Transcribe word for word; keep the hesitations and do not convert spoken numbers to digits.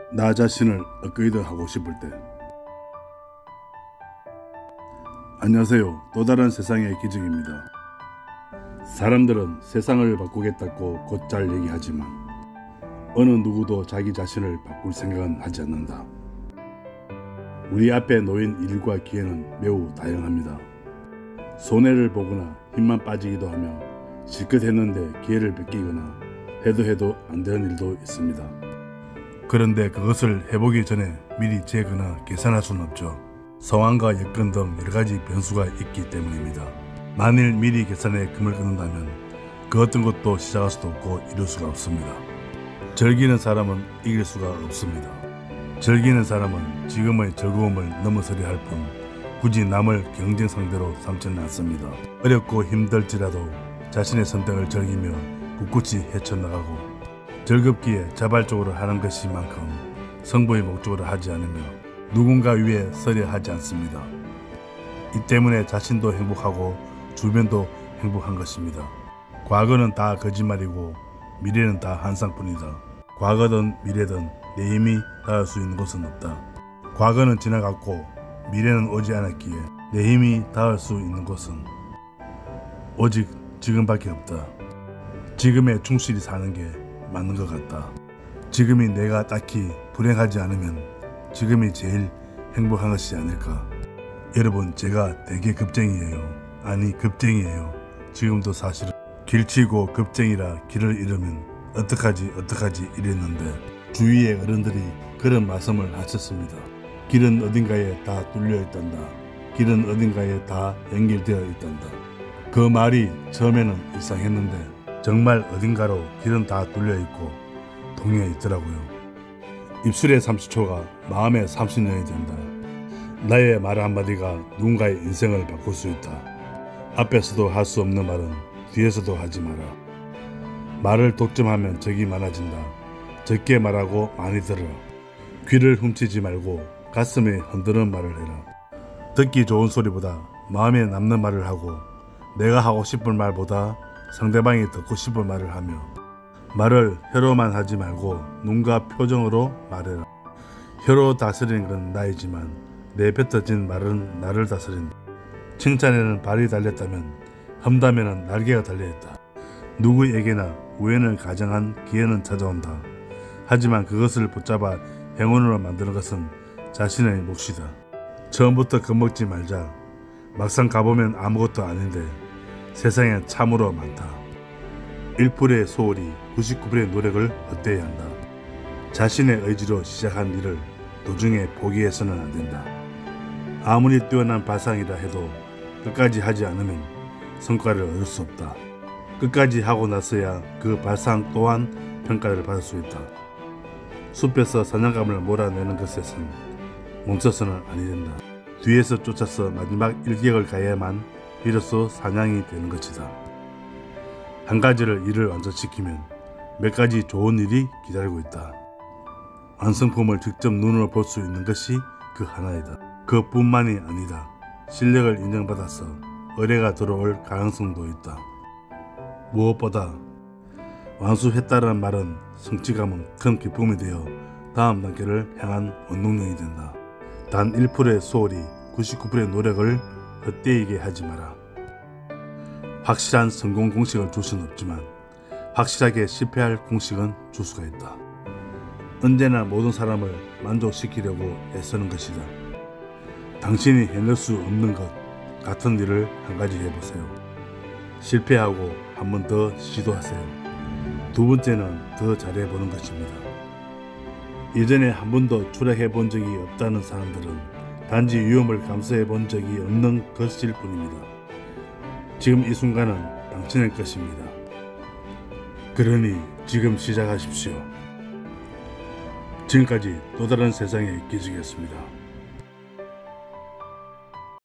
나 자신을 업그레이드 하고 싶을 때. 안녕하세요. 또 다른 세상의 기적입니다. 사람들은 세상을 바꾸겠다고 곧잘 얘기하지만 어느 누구도 자기 자신을 바꿀 생각은 하지 않는다. 우리 앞에 놓인 일과 기회는 매우 다양합니다. 손해를 보거나 힘만 빠지기도 하며 실컷 했는데 기회를 뺏기거나 해도 해도 안 되는 일도 있습니다. 그런데 그것을 해보기 전에 미리 재거나 계산할 수는 없죠. 상황과 여건 등 여러가지 변수가 있기 때문입니다. 만일 미리 계산에 금을 끊는다면 그 어떤 것도 시작할 수도 없고 이룰 수가 없습니다. 즐기는 사람은 이길 수가 없습니다. 즐기는 사람은 지금의 즐거움을 넘어서려 할 뿐 굳이 남을 경쟁 상대로 삼지는 않습니다. 어렵고 힘들지라도 자신의 선택을 즐기며 꿋꿋이 헤쳐나가고 즐겁기에 자발적으로 하는 것이만큼 성부의 목적으로 하지 않으며 누군가 위에 서려 하지 않습니다. 이 때문에 자신도 행복하고 주변도 행복한 것입니다. 과거는 다 거짓말이고 미래는 다 환상뿐이다. 과거든 미래든 내 힘이 닿을 수 있는 곳은 없다. 과거는 지나갔고 미래는 오지 않았기에 내 힘이 닿을 수 있는 곳은 오직 지금밖에 없다. 지금에 충실히 사는 게 맞는 것 같다. 지금이 내가 딱히 불행하지 않으면 지금이 제일 행복한 것이 아닐까. 여러분, 제가 되게 급쟁이에요. 아니 급쟁이에요. 지금도 사실은 길치고 급쟁이라 길을 잃으면 어떡하지 어떡하지 이랬는데 주위의 어른들이 그런 말씀을 하셨습니다. 길은 어딘가에 다 뚫려 있단다. 길은 어딘가에 다 연결되어 있단다. 그 말이 처음에는 이상했는데 정말 어딘가로 길은 다 뚫려있고 동해 있더라고요. 입술의 삼십 초가 마음의 삼십 년이 된다. 나의 말 한마디가 누군가의 인생을 바꿀 수 있다. 앞에서도 할 수 없는 말은 뒤에서도 하지 마라. 말을 독점하면 적이 많아진다. 적게 말하고 많이 들어라. 귀를 훔치지 말고 가슴에 흔드는 말을 해라. 듣기 좋은 소리보다 마음에 남는 말을 하고 내가 하고 싶은 말보다 상대방이 듣고 싶은 말을 하며 말을 혀로만 하지 말고 눈과 표정으로 말해라. 혀로 다스리는 건 나이지만 내 뱉어진 말은 나를 다스린다. 칭찬에는 발이 달렸다면 험담에는 날개가 달려있다. 누구에게나 우연을 가정한 기회는 찾아온다. 하지만 그것을 붙잡아 행운으로 만드는 것은 자신의 몫이다. 처음부터 겁먹지 말자. 막상 가보면 아무것도 아닌데 세상엔 참으로 많다. 일 퍼센트의 소홀히 구십구 퍼센트의 노력을 헛되이 한다. 자신의 의지로 시작한 일을 도중에 포기해서는 안 된다. 아무리 뛰어난 발상이라 해도 끝까지 하지 않으면 성과를 얻을 수 없다. 끝까지 하고 나서야 그 발상 또한 평가를 받을 수 있다. 숲에서 사냥감을 몰아내는 것에선 멈춰서는 아니 된다. 뒤에서 쫓아서 마지막 일격을 가야만 비로소 사냥이 되는 것이다. 한 가지를 일을 완성시키면 몇 가지 좋은 일이 기다리고 있다. 완성품을 직접 눈으로 볼 수 있는 것이 그 하나이다. 그뿐만이 아니다. 실력을 인정받아서 의뢰가 들어올 가능성도 있다. 무엇보다 완수했다는 말은 성취감은 큰 기쁨이 되어 다음 단계를 향한 원동력이 된다. 단 일 퍼센트의 소홀히 구십구 퍼센트의 노력을 헛되이게 하지 마라. 확실한 성공 공식을 줄 수는 없지만 확실하게 실패할 공식은 줄 수가 있다. 언제나 모든 사람을 만족시키려고 애쓰는 것이다. 당신이 해낼 수 없는 것 같은 일을 한 가지 해보세요. 실패하고 한 번 더 시도하세요. 두 번째는 더 잘해보는 것입니다. 예전에 한 번도 추락해 본 적이 없다는 사람들은 단지 위험을 감수해 본 적이 없는 것일 뿐입니다. 지금 이 순간은 당신의 것입니다. 그러니 지금 시작하십시오. 지금까지 또 다른 세상의 기적이었습니다.